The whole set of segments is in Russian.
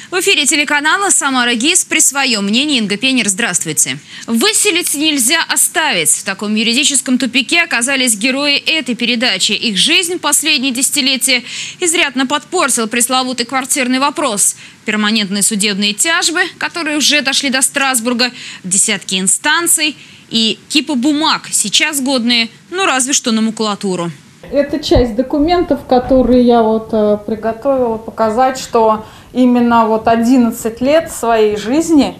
В эфире телеканала «Самара ГИС» при своем мнении. Инга Пенер, здравствуйте. Выселить нельзя оставить. В таком юридическом тупике оказались герои этой передачи. Их жизнь последние десятилетия изрядно подпортил пресловутый квартирный вопрос. Перманентные судебные тяжбы, которые уже дошли до Страсбурга, десятки инстанций и кипы бумаг, сейчас годные, ну разве что на макулатуру. Это часть документов, которые я приготовила, показать, что именно 11 лет своей жизни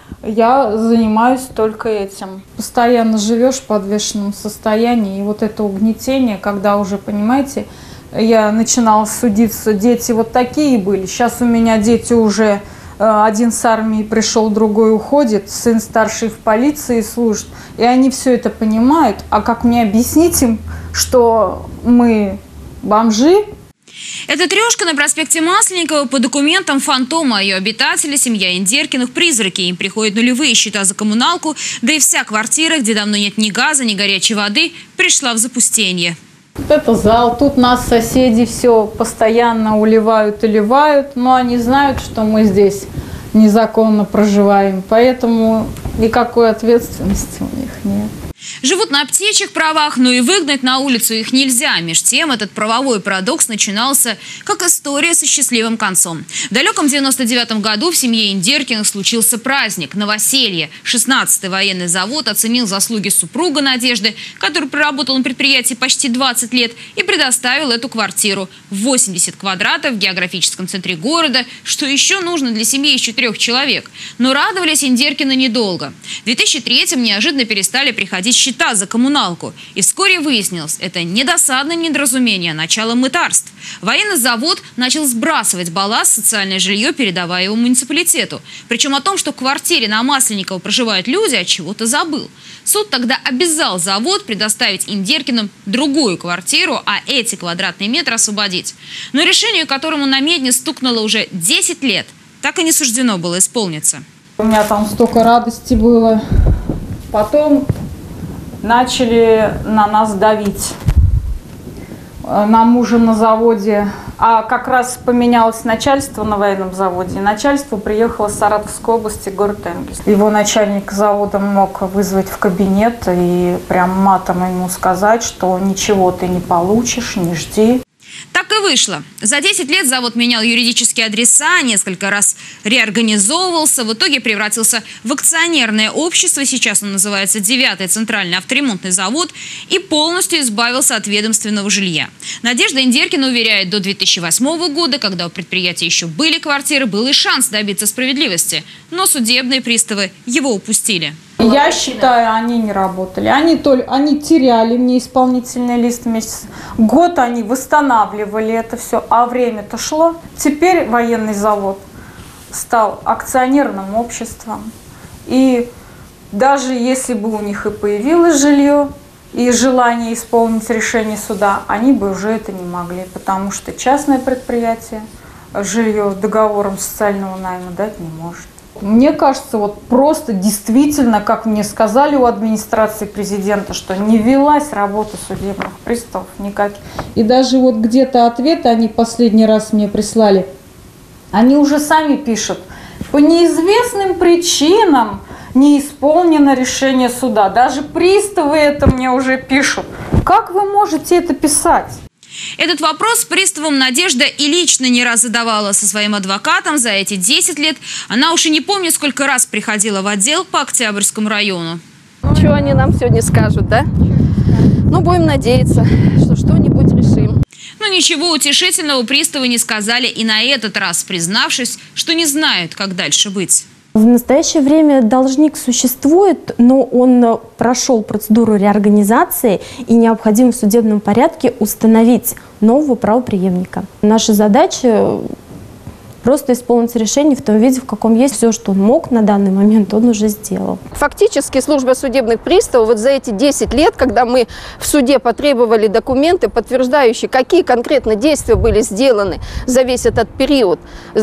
я занимаюсь только этим. Постоянно живешь в подвешенном состоянии, и это угнетение, когда уже, понимаете, я начинала судиться, дети такие были, сейчас у меня дети уже, один с армии пришел, другой уходит, сын старший в полиции служит, и они все это понимают, а как мне объяснить им, что мы бомжи? Это трешка на проспекте Масленникова по документам фантома. Ее обитатели, семья Индеркиных, призраки. Им приходят нулевые счета за коммуналку, да и вся квартира, где давно нет ни газа, ни горячей воды, пришла в запустение. Это зал, тут нас соседи все постоянно уливают и ливают, но они знают, что мы здесь незаконно проживаем, поэтому никакой ответственности у них нет. Живут на птичьих правах, но и выгнать на улицу их нельзя. Меж тем, этот правовой парадокс начинался как история со счастливым концом. В далеком 99-м году в семье Индеркиных случился праздник – новоселье. 16-й военный завод оценил заслуги супруга Надежды, который проработал на предприятии почти 20 лет, и предоставил эту квартиру. 80 квадратов в географическом центре города, что еще нужно для семьи из 4 человек. Но радовались Индеркины недолго. В 2003-м неожиданно перестали приходить счета за коммуналку. И вскоре выяснилось, это не досадное недоразумение, а начало мытарств. Военный завод начал сбрасывать балласт социальное жилье, передавая его муниципалитету. Причем о том, что в квартире на Масленникова проживают люди, от чего-то забыл. Суд тогда обязал завод предоставить Индеркиным другую квартиру, а эти квадратные метры освободить. Но решению, которому на медне стукнуло уже 10 лет, так и не суждено было исполниться. У меня там столько радости было. Потом начали на нас давить, на мужа на заводе. А как раз поменялось начальство на военном заводе. И начальство приехало с Саратовской области, город Энгельс. Его начальник завода мог вызвать в кабинет и прям матом ему сказать, что ничего ты не получишь, не жди. Так и вышло. За 10 лет завод менял юридические адреса, несколько раз реорганизовывался, в итоге превратился в акционерное общество, сейчас он называется 9-й центральный авторемонтный завод, и полностью избавился от ведомственного жилья. Надежда Индеркина уверяет, до 2008 года, когда у предприятия еще были квартиры, был и шанс добиться справедливости, но судебные приставы его упустили. Я считаю, они не работали. Они теряли мне исполнительный лист месяц. Год они восстанавливали это все, а время-то шло. Теперь военный завод стал акционерным обществом. И даже если бы у них и появилось жилье и желание исполнить решение суда, они бы уже это не могли, потому что частное предприятие жилье договором социального найма дать не может. Мне кажется, просто действительно, как мне сказали у администрации президента, что не велась работа судебных приставов никаких. И даже где-то ответы они последний раз мне прислали, они уже сами пишут: по неизвестным причинам не исполнено решение суда. Даже приставы это мне уже пишут. Как вы можете это писать? Этот вопрос приставам Надежда и лично не раз задавала со своим адвокатом. За эти 10 лет она уж и не помнит, сколько раз приходила в отдел по Октябрьскому району. Что они нам сегодня скажут, да? Ну, будем надеяться, что что-нибудь решим. Но ничего утешительного приставы не сказали и на этот раз, признавшись, что не знают, как дальше быть. В настоящее время должник существует, но он прошел процедуру реорганизации и необходимо в судебном порядке установить нового правопреемника. Наша задача просто исполнить решение в том виде, в каком есть. Все, что он мог на данный момент, он уже сделал. Фактически служба судебных приставов за эти 10 лет, когда мы в суде потребовали документы, подтверждающие, какие конкретно действия были сделаны за весь этот период,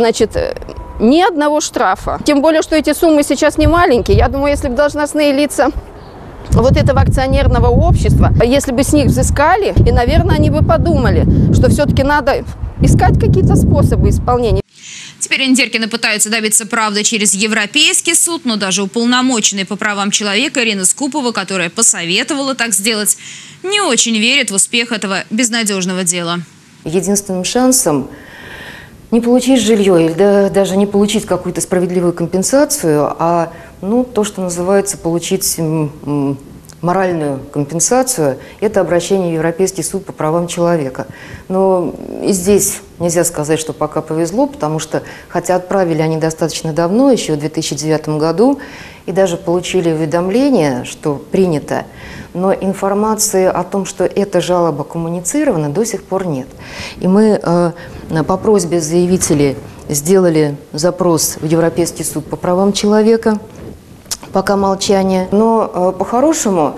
ни одного штрафа. Тем более, что эти суммы сейчас не маленькие. Я думаю, если бы должностные лица этого акционерного общества, если бы с них взыскали, и, наверное, они бы подумали, что все-таки надо искать какие-то способы исполнения. Теперь Индеркины пытаются добиться правды через Европейский суд, но даже уполномоченная по правам человека Ирина Скупова, которая посоветовала так сделать, не очень верит в успех этого безнадежного дела. Единственным шансом не получить жилье или даже не получить какую-то справедливую компенсацию, а то, что называется, получить моральную компенсацию, это обращение в Европейский суд по правам человека. Но и здесь нельзя сказать, что пока повезло, потому что, хотя отправили они достаточно давно, еще в 2009 году, и даже получили уведомление, что принято, но информации о том, что эта жалоба коммуницирована, до сих пор нет. И мы по просьбе заявителей сделали запрос в Европейский суд по правам человека, пока молчание. Но по-хорошему,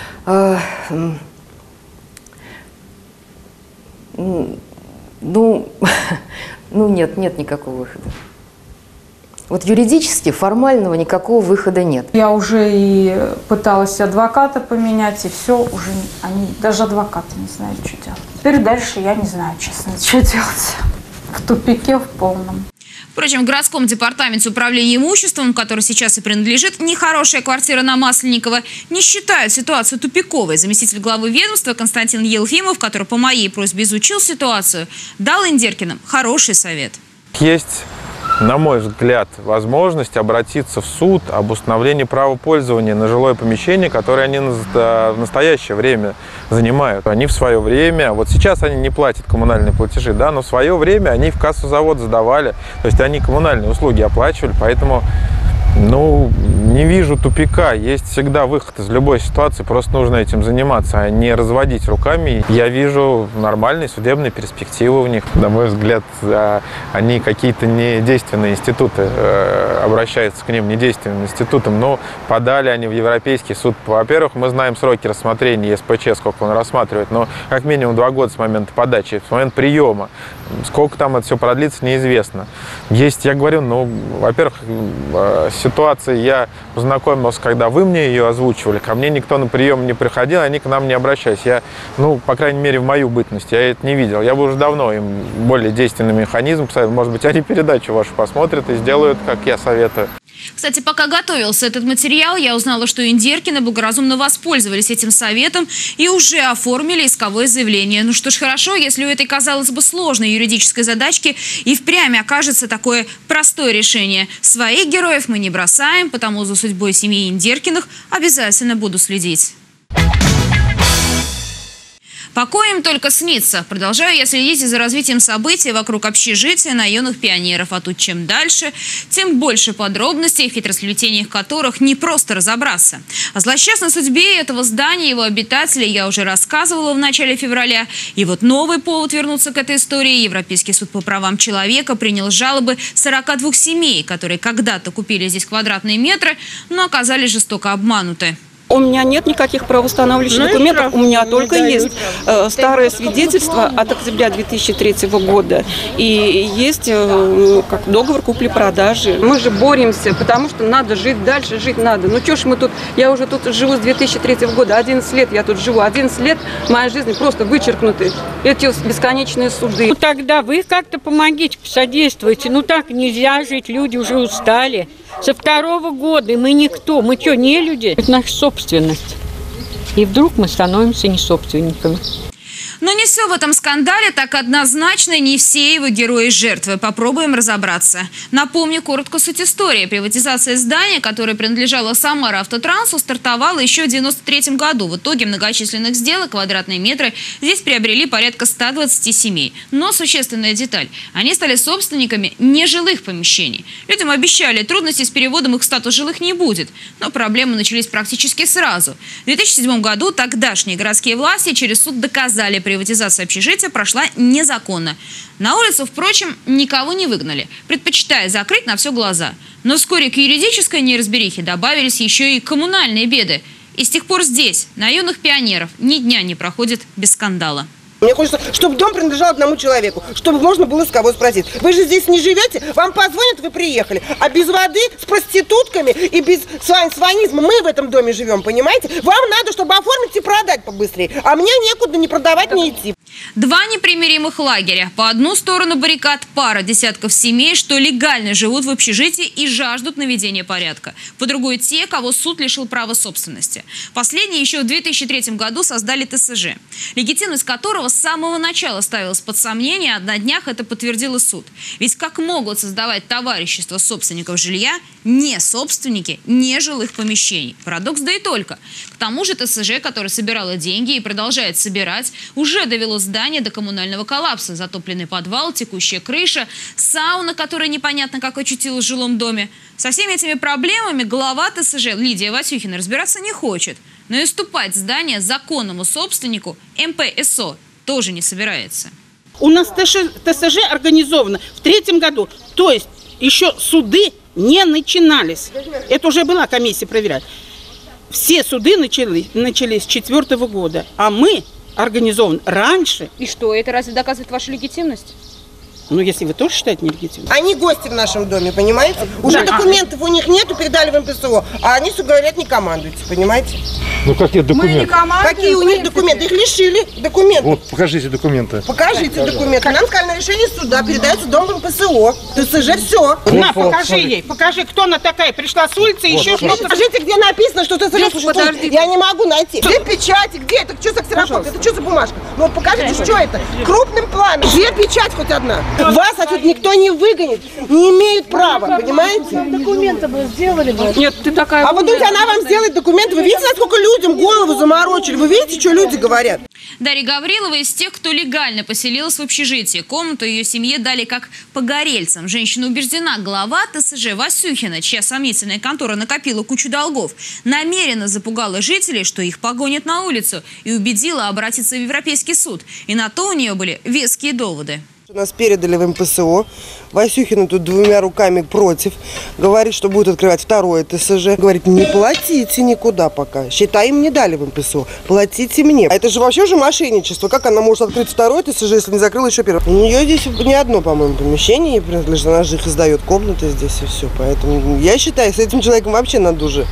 нет никакого выхода. Вот юридически, формального никакого выхода нет. Я уже и пыталась адвоката поменять, и все, уже они, даже адвокаты не знают, что делать. Теперь дальше я не знаю, честно, что делать. В тупике в полном. Впрочем, в городском департаменте управления имуществом, который сейчас и принадлежит нехорошая квартира на Масленникова, не считают ситуацию тупиковой. Заместитель главы ведомства Константин Елфимов, который по моей просьбе изучил ситуацию, дал Индеркиным хороший совет. Есть, на мой взгляд, возможность обратиться в суд об установлении права пользования на жилое помещение, которое они в настоящее время занимают. Они в свое время, вот сейчас они не платят коммунальные платежи, да, но в свое время они в кассу завода сдавали, то есть они коммунальные услуги оплачивали, поэтому, не вижу тупика. Есть всегда выход из любой ситуации, просто нужно этим заниматься, а не разводить руками. Я вижу нормальные судебные перспективы у них. На мой взгляд, они какие-то недейственные институты, обращаются к ним недейственным институтам, но подали они в Европейский суд. Во-первых, мы знаем сроки рассмотрения ЕСПЧ, сколько он рассматривает, но как минимум 2 года с момента подачи, с момента приема. Сколько там это все продлится, неизвестно. Есть, я говорю, во-первых, ситуации я познакомился, когда вы мне ее озвучивали, ко мне никто на прием не приходил, они к нам не обращались. Я, по крайней мере, в мою бытность, я это не видел. Я бы уже давно им более действенный механизм поставил. Может быть, они передачу вашу посмотрят и сделают, как я советую. Кстати, пока готовился этот материал, я узнала, что Индеркины благоразумно воспользовались этим советом и уже оформили исковое заявление. Ну что ж, хорошо, если у этой, казалось бы, сложной юридической задачки и впрямь окажется такое простое решение. Своих героев мы не бросаем, потому за судьбой семьи Индеркиных обязательно буду следить. Покой им только снится. Продолжаю я следить за развитием событий вокруг общежития на юных пионеров. А тут чем дальше, тем больше подробностей, в хитросплетениях которых не просто разобраться. О злосчастной судьбе этого здания и его обитателей я уже рассказывала в начале февраля. И вот новый повод вернуться к этой истории. Европейский суд по правам человека принял жалобы 42 семей, которые когда-то купили здесь квадратные метры, но оказались жестоко обмануты. У меня нет никаких правоустанавливающих документов, у меня только есть старое свидетельство от октября 2003 года и есть как договор купли-продажи. Мы же боремся, потому что надо жить дальше, жить надо. Ну что ж мы тут, я уже тут живу с 2003 года, 11 лет я тут живу, 11 лет моей жизни просто вычеркнуты, эти бесконечные суды. Ну тогда вы как-то помогите, посодействуйте, так нельзя жить, люди уже устали. Со 2-го года мы никто, мы что, не люди? Это наша собственность. И вдруг мы становимся не собственниками. Но не все в этом скандале так однозначно, не все его герои жертвы. Попробуем разобраться. Напомню коротко суть истории. Приватизация здания, которое принадлежало Самара-Автотрансу, стартовала еще в 1993 году. В итоге многочисленных сделок, квадратные метры здесь приобрели порядка 120 семей. Но существенная деталь. Они стали собственниками нежилых помещений. Людям обещали, трудностей с переводом их в статус жилых не будет. Но проблемы начались практически сразу. В 2007 году тогдашние городские власти через суд доказали, приватизация общежития прошла незаконно. На улицу, впрочем, никого не выгнали, предпочитая закрыть на все глаза. Но вскоре к юридической неразберихе добавились еще и коммунальные беды. И с тех пор здесь, на юных пионеров, ни дня не проходит без скандала. Мне хочется, чтобы дом принадлежал одному человеку, чтобы можно было с кого спросить. Вы же здесь не живете, вам позвонят, вы приехали. А без воды, с проститутками и без сванизма мы в этом доме живем, понимаете? Вам надо, чтобы оформить и продать побыстрее. А мне некуда ни продавать, ни идти. Два непримиримых лагеря. По одну сторону баррикад пара десятков семей, что легально живут в общежитии и жаждут наведения порядка. По другой те, кого суд лишил права собственности. Последние еще в 2003 году создали ТСЖ, легитимность которого с самого начала ставилась под сомнение, а на днях это подтвердил и суд. Ведь как могут создавать товарищество собственников жилья не собственники нежилых помещений? Парадокс да и только. К тому же ТСЖ, который собирала деньги и продолжает собирать, уже довело здание до коммунального коллапса. Затопленный подвал, текущая крыша, сауна, которая непонятно как очутилась в жилом доме. Со всеми этими проблемами глава ТСЖ Лидия Васюхина разбираться не хочет. Но и уступать здание законному собственнику МПСО тоже не собирается. У нас ТСЖ организовано в 2003 году. То есть еще суды не начинались. Это уже была комиссия проверять. Все суды начались с 2004 года. А мы организован раньше. И что, это разве доказывает вашу легитимность? Ну, если вы тоже считаете нелегитимным. Они гости в нашем доме, понимаете? Уже документов у них нету, передали в МПСО, а они все говорят, не командуйте, понимаете? Ну, какие документы? Какие у них документы? Их лишили документов. Вот, покажите документы. Покажите документы. Нам сказали, на решение суда передается дом в МПСО. ТСЖ все. На, покажи ей. Покажи, кто она такая. Пришла с улицы, еще что-то. Скажите, где написано, что ТСЖ существует. Я не могу найти. Где печати? Где это? Что за ксерокопия? Это что за бумажка? Ну, вот покажите, что это? Крупным планом. Где печать хоть одна? Вас отсюда никто не выгонит. Не имеют права, понимаете? Документы бы сделали бы. Нет, ты такая... А вы думаете, она вам сделает документы? Вы видите, насколько людям голову заморочили? Вы видите, что люди говорят? Дарья Гаврилова из тех, кто легально поселилась в общежитии. Комнату ее семье дали как погорельцам. Женщина убеждена, глава ТСЖ Васюхина, чья сомнительная контора накопила кучу долгов, намеренно запугала жителей, что их погонят на улицу, и убедила обратиться в Европейский суд. И на то у нее были веские доводы. Нас передали в МПСО. Васюхина тут двумя руками против. Говорит, что будет открывать второе ТСЖ. Говорит, не платите никуда пока. Считай, им не дали в МПСО. Платите мне. А это же вообще же мошенничество. Как она может открыть второе ТСЖ, если не закрыла еще первое? У нее здесь не одно, по-моему, помещение не принадлежит. Она же их издает комнаты здесь и все. Поэтому я считаю, с этим человеком вообще надо уже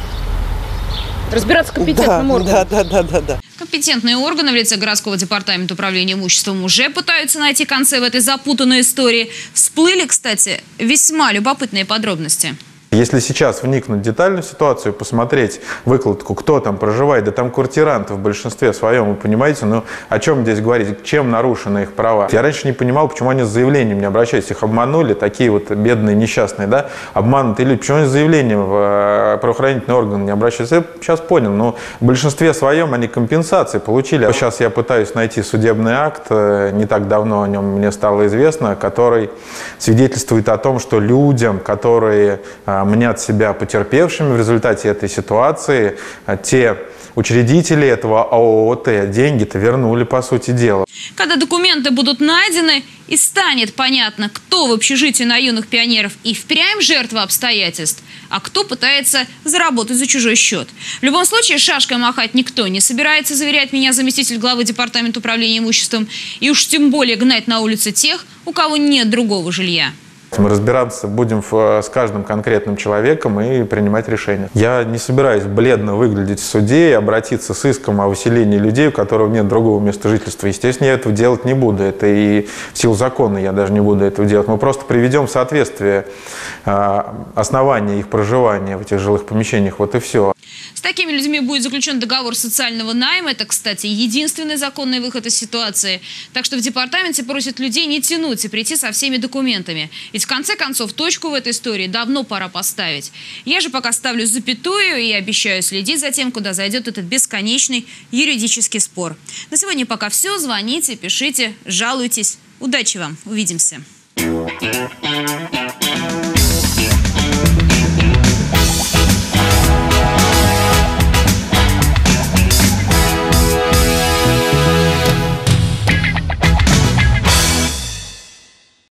разбираться компетентным органом. Да. Компетентные органы в лице городского департамента управления имуществом уже пытаются найти концы в этой запутанной истории. Всплыли, кстати, весьма любопытные подробности. Если сейчас вникнуть в детальную ситуацию, посмотреть выкладку, кто там проживает, да там квартиранты в большинстве своем, вы понимаете, ну о чем здесь говорить, чем нарушены их права. Я раньше не понимал, почему они с заявлением не обращаются, их обманули, такие вот бедные, несчастные, да, обманутые люди, почему они с заявлением в правоохранительные органы не обращаются. Я сейчас понял, но в большинстве своем они компенсации получили. Сейчас я пытаюсь найти судебный акт, не так давно о нем мне стало известно, который свидетельствует о том, что людям, которые мнят себя потерпевшими в результате этой ситуации, те учредители этого ООТ деньги-то вернули, по сути дела. Когда документы будут найдены и станет понятно, кто в общежитии на юных пионеров и впрямь жертва обстоятельств, а кто пытается заработать за чужой счет. В любом случае, шашкой махать никто не собирается, заверяет меня заместитель главы департамента управления имуществом, и уж тем более гнать на улицы тех, у кого нет другого жилья. Мы разбираться будем с каждым конкретным человеком и принимать решения. Я не собираюсь бледно выглядеть в суде и обратиться с иском о выселении людей, у которых нет другого места жительства. Естественно, я этого делать не буду. Это и в силу закона я даже не буду этого делать. Мы просто приведем в соответствие основания их проживания в этих жилых помещениях. Вот и все. С такими людьми будет заключен договор социального найма. Это, кстати, единственный законный выход из ситуации. Так что в департаменте просят людей не тянуть и прийти со всеми документами. Ведь в конце концов точку в этой истории давно пора поставить. Я же пока ставлю запятую и обещаю следить за тем, куда зайдет этот бесконечный юридический спор. На сегодня пока все. Звоните, пишите, жалуйтесь. Удачи вам. Увидимся.